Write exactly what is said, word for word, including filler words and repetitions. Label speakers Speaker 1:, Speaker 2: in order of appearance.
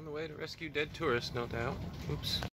Speaker 1: the way to rescue dead tourists, no doubt. Oops.